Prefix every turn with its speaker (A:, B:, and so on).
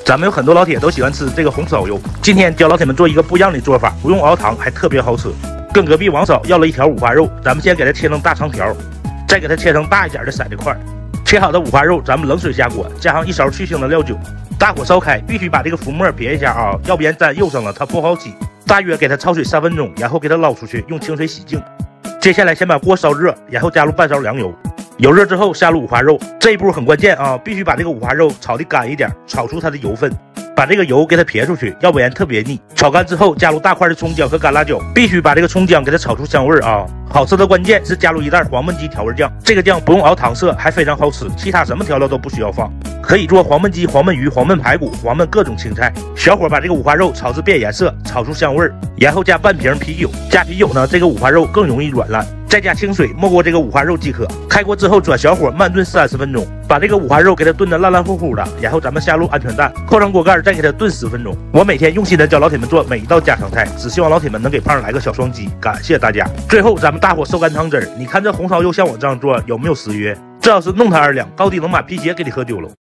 A: 咱们有很多老铁都喜欢吃这个红烧肉，今天教老铁们做一个不一样的做法，不用熬汤还特别好吃。跟隔壁王嫂要了一条五花肉，咱们先给它切成大长条，再给它切成大一点的骰子块。切好的五花肉，咱们冷水下锅，加上1勺去腥的料酒，大火烧开，必须把这个浮沫撇一下啊，要不然沾肉上了它不好洗。大约给它焯水3分钟，然后给它捞出去，用清水洗净。接下来先把锅烧热，然后加入半勺凉油。油热之后下入五花肉，这一步很关键啊，必须把这个五花肉炒得干一点，炒出它的油分，把这个油给它撇出去，要不然特别腻。炒干之后加入大块的葱姜和干辣椒，必须把这个葱姜给它炒出香味啊。好吃的关键是加入1袋黄焖鸡调味酱，这个酱不用熬糖色，还非常好吃，其他什么调料都不需要放，可以做黄焖鸡、黄焖鱼、黄焖排骨、黄焖各种青菜。小火把这个五花肉炒至变颜色，炒出香味，然后加半瓶啤酒，加啤酒呢，这个五花肉更容易软烂。再加清水没过这个五花肉即可。开锅之后转小火慢炖30分钟，把这个五花肉给它炖得烂烂乎乎的，然后咱们下入鹌鹑蛋，扣上锅盖再给它炖10分钟。我每天用心的教老铁们做每一道家常菜，只希望老铁们能给胖来个小双击，感谢大家。最后咱们大火收干汤汁儿，你看这红烧肉像我这样做有没有食欲？这要是弄它2两，到底能把皮鞋给你喝丢了。